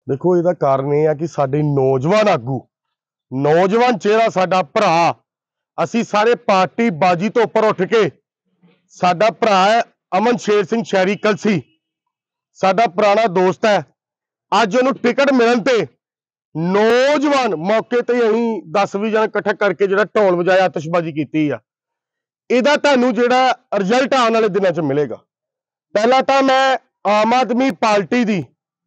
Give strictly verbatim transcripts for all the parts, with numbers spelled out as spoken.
देखो ਇਹਦਾ ਕਾਰਨ ਇਹ ਆ ਕਿ ਸਾਡੇ ਨੌਜਵਾਨ ਆਗੂ ਨੌਜਵਾਨ ਚਿਹਰਾ ਸਾਡਾ ਭਰਾ ਅਸੀਂ ਸਾਰੇ ਪਾਰਟੀ ਬਾਜੀ ਤੋਂ ਉੱਪਰ ਉੱਠ ਕੇ ਸਾਡਾ ਭਰਾ ਹੈ ਅਮਨ ਸ਼ੇਰ ਸਿੰਘ ਸ਼ਹਿਰੀ ਕਲਸੀ ਸਾਡਾ ਪੁਰਾਣਾ ਦੋਸਤ ਹੈ। ਅੱਜ ਉਹਨੂੰ ਟਿਕਟ ਮਿਲਣ ਤੇ ਨੌਜਵਾਨ ਮੌਕੇ ਤੇ ਅਸੀਂ ਦਸ ਵੀਹ ਜਣ ਇਕੱਠਾ ਕਰਕੇ ਜਿਹੜਾ ਢੋਲ ਵਜਾਇਆ ਆਤਿਸ਼ਬਾਜ਼ੀ ਕੀਤੀ ਆ। ਇਹਦਾ ਤੁਹਾਨੂੰ ਜਿਹੜਾ ਰਿਜ਼ਲਟ ਆਉਣ ਵਾਲੇ ਦਿਨਾਂ 'ਚ ਮਿਲੇਗਾ। ਪਹਿਲਾਂ ਤਾਂ ਮੈਂ ਆਮ ਆਦਮੀ ਪਾਰਟੀ ਦੀ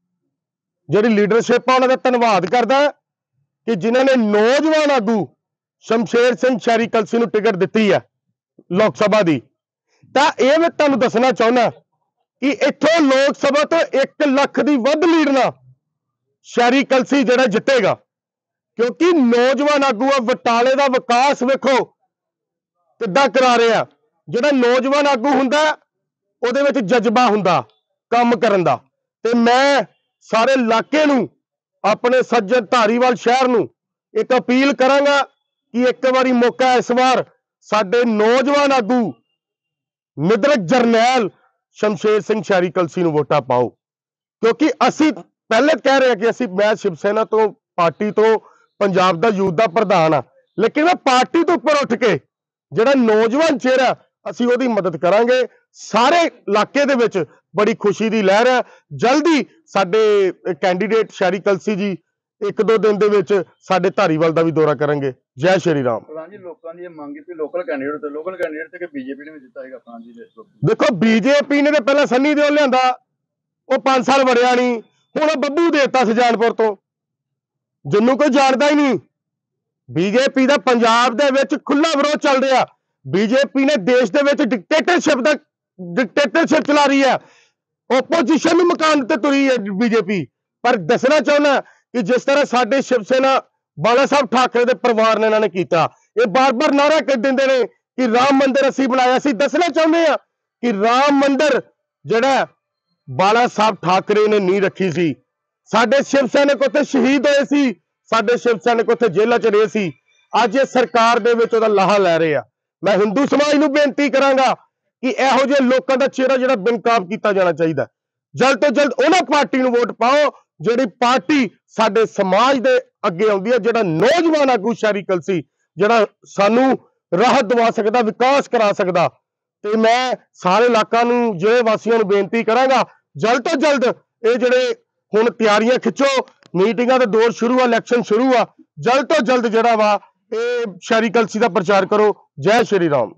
ਜਿਹੜੀ ਲੀਡਰਸ਼ਿਪ ਆ ਉਹਨਾਂ ਦਾ ਧੰਨਵਾਦ ਕਰਦਾ ਕਿ ਜਿਨ੍ਹਾਂ ਨੇ ਨੌਜਵਾਨ ਆਗੂ ਸ਼ਮਸ਼ੇਰ ਸਿੰਘ ਸ਼ਹਿਰੀ ਕਲਸੀ ਨੂੰ ਟਿਕਟ ਦਿੱਤੀ ਹੈ ਲੋਕ ਸਭਾ ਦੀ। ਤਾਂ ਇਹ ਮੈਂ ਤੁਹਾਨੂੰ ਦੱਸਣਾ ਚਾਹੁੰਦਾ ਕਿ ਇੱਥੋਂ ਲੋਕ ਸਭਾ ਤੋਂ ਇੱਕ ਲੱਖ ਦੀ ਵੱਧ ਲੀਡ ਨਾਲ ਸ਼ਹਿਰੀ ਕਲਸੀ ਜਿਹੜਾ ਜਿੱਤੇਗਾ, ਕਿਉਂਕਿ ਨੌਜਵਾਨ ਆਗੂ ਆ। ਬਟਾਲੇ ਦਾ ਵਿਕਾਸ ਵੇਖੋ ਕਿੱਦਾਂ ਕਰਾ ਰਿਹਾ। ਜਿਹੜਾ ਨੌਜਵਾਨ ਆਗੂ ਹੁੰਦਾ ਉਹਦੇ ਵਿੱਚ ਜਜ਼ਬਾ ਹੁੰਦਾ ਕੰਮ ਕਰਨ ਦਾ। ਤੇ ਮੈਂ ਸਾਰੇ ਇਲਾਕੇ ਨੂੰ, ਆਪਣੇ ਸੱਜਣ ਧਾਰੀਵਾਲ ਸ਼ਹਿਰ ਨੂੰ ਇੱਕ ਅਪੀਲ ਕਰਾਂਗਾ ਕਿ ਇੱਕ ਵਾਰੀ ਮੌਕਾ ਇਸ ਵਾਰ ਸਾਡੇ ਨੌਜਵਾਨ ਆਗੂ ਨਿਦਰਕ ਜਰਨੈਲ ਸ਼ਮਸ਼ੇਰ ਸਿੰਘ ਸ਼ਹਿਰੀ ਕਲਸੀ ਨੂੰ ਵੋਟਾਂ ਪਾਓ। ਕਿਉਂਕਿ ਅਸੀਂ ਪਹਿਲੇ ਕਹਿ ਰਹੇ ਕਿ ਅਸੀਂ ਮੈਂ ਸ਼ਿਵ ਸੈਨਾ ਤੋਂ ਪਾਰਟੀ ਤੋਂ ਪੰਜਾਬ ਦਾ ਯੂਥ ਦਾ ਪ੍ਰਧਾਨ ਆ, ਲੇਕਿਨ ਮੈਂ ਪਾਰਟੀ ਤੋਂ ਉੱਪਰ ਉੱਠ ਕੇ ਜਿਹੜਾ ਨੌਜਵਾਨ ਚਿਹਰਾ ਅਸੀਂ ਉਹਦੀ ਮਦਦ ਕਰਾਂਗੇ। ਸਾਰੇ ਇਲਾਕੇ ਦੇ ਵਿੱਚ ਬੜੀ ਖੁਸ਼ੀ ਦੀ ਲਹਿਰ ਹੈ। ਜਲਦੀ ਸਾਡੇ ਕੈਂਡੀਡੇਟ ਸ਼ਹਿਰੀ ਕਲਸੀ ਜੀ ਇੱਕ ਦੋ ਦਿਨ ਦੇ ਵਿੱਚ ਸਾਡੇ ਧਾਰੀਵਾਲ ਦਾ ਵੀ ਦੌਰਾ ਕਰਨਗੇ। ਜੈ ਸ਼੍ਰੀ ਰਾਮ। ਜੀ ਲੋਕਾਂ ਦੀ ਇਹ ਮੰਗ ਹੈ ਕਿ ਲੋਕਲ ਕੈਂਡੀਡੇਟ ਤੇ ਲੋਕਲ ਕੈਂਡੀਡੇਟ ਤੇ ਕਿ ਬੀਜੇਪੀ ਨੇ ਵੀ ਦਿੱਤਾ ਹੈਗਾ ਆਪਣਾ ਜੀ। ਦੇਖੋ ਬੀਜੇਪੀ ਨੇ ਤੇ ਪਹਿਲਾਂ ਸੰਨੀ ਦਿਓਲ ਲਿਆਂਦਾ, ਉਹ ਪੰਜ ਸਾਲ ਵੜਿਆ ਨਹੀਂ। ਹੁਣ ਬੱਬੂ ਦੇਤਾ ਸੁਜਾਨਪੁਰ ਤੋਂ, ਜਿਹਨੂੰ ਕੋਈ ਜਾਣਦਾ ਹੀ ਨਹੀਂ। ਬੀਜੇਪੀ ਦਾ ਪੰਜਾਬ ਦੇ ਵਿੱਚ ਖੁੱਲਾ ਵਿਰੋਧ ਚੱਲ ਰਿਹਾ। ਬੀਜੇਪੀ ਨੇ ਦੇਸ਼ ਦੇ ਵਿੱਚ ਡਿਕਟੇਟਰਸ਼ਿਪ ਦਾ ਡਿਕਟੇਟਰਸ਼ਿਪ ਚਲਾ ਰਹੀ ਹੈ। ਓਪੋਜੀਸ਼ਨ ਨੂੰ ਮਕਾਨ ਤੇ ਤੁਰੀ ਹੈ ਬੀਜੇਪੀ। ਪਰ ਦੱਸਣਾ ਚਾਹੁੰਦਾ ਕਿ ਜਿਸ ਤਰ੍ਹਾਂ ਸਾਡੇ ਸ਼ਿਵ ਸੈਨਾ ਬਾਲਾ ਸਾਹਿਬ ਠਾਕਰੇ ਦੇ ਪਰਿਵਾਰ ਨੇ ਇਹਨਾਂ ਨੇ ਕੀਤਾ, ਇਹ ਬਾਰ-ਬਾਰ ਨਾਰਾ ਕਰ ਦਿੰਦੇ ਨੇ ਕਿ ਰਾਮ ਮੰਦਿਰ ਅਸੀਂ ਬਣਾਇਆ। ਅਸੀਂ ਦੱਸਣਾ ਚਾਹੁੰਦੇ ਆ ਕਿ ਰਾਮ ਮੰਦਿਰ ਜਿਹੜਾ ਬਾਲਾ ਸਾਹਿਬ ਠਾਕਰੇ ਨੇ ਨੀਂਹ ਰੱਖੀ ਸੀ। ਸਾਡੇ ਸ਼ਿਵ ਸੈਨਿਕ ਉੱਥੇ ਸ਼ਹੀਦ ਹੋਏ ਸੀ, ਸਾਡੇ ਸ਼ਿਵ ਸੈਨਿਕ ਉੱਥੇ ਜੇਲ੍ਹਾਂ 'ਚ ਰਹੇ ਸੀ। ਅੱਜ ਇਹ ਸਰਕਾਰ ਦੇ ਵਿੱਚ ਉਹਦਾ ਲਾਹਾ ਲੈ ਰਹੇ ਆ। ਮੈਂ ਹਿੰਦੂ ਸਮਾਜ ਨੂੰ ਬੇਨਤੀ ਕਰਾਂਗਾ ਕਿ ਇਹੋ ਜਿਹੇ ਲੋਕਾਂ ਦਾ ਚਿਹਰਾ ਜਿਹੜਾ ਬੇਨਕਾਬ ਕੀਤਾ ਜਾਣਾ ਚਾਹੀਦਾ। ਜਲਦ ਤੋਂ ਜਲਦ ਉਹਨਾਂ ਪਾਰਟੀ ਨੂੰ ਵੋਟ ਪਾਓ ਜਿਹੜੀ ਪਾਰਟੀ ਸਾਡੇ ਸਮਾਜ ਦੇ ਅੱਗੇ ਆਉਂਦੀ ਹੈ। ਜਿਹੜਾ ਨੌਜਵਾਨ ਆਗੂ ਸ਼ਹਿਰੀ ਕਲਸੀ ਜਿਹੜਾ ਸਾਨੂੰ ਰਾਹਤ ਦਿਵਾ ਸਕਦਾ, ਵਿਕਾਸ ਕਰਾ ਸਕਦਾ। ਤੇ ਮੈਂ ਸਾਰੇ ਇਲਾਕਾ ਨੂੰ, ਜਿਹੜੇ ਵਾਸੀਆਂ ਨੂੰ ਬੇਨਤੀ ਕਰਾਂਗਾ ਜਲਦ ਤੋਂ ਜਲਦ ਇਹ ਜਿਹੜੇ ਹੁਣ ਤਿਆਰੀਆਂ ਖਿੱਚੋ, ਮੀਟਿੰਗਾਂ ਦਾ ਦੌਰ ਸ਼ੁਰੂ ਆ, ਇਲੈਕਸ਼ਨ ਸ਼ੁਰੂ ਆ। ਜਲਦ ਤੋਂ ਜਲਦ ਜਿਹੜਾ ਵਾ ਇਹ ਸ਼ਹਿਰੀ ਕਲਸੀ ਦਾ ਪ੍ਰਚਾਰ ਕਰੋ। ਜੈ ਸ਼੍ਰੀ ਰਾਮ।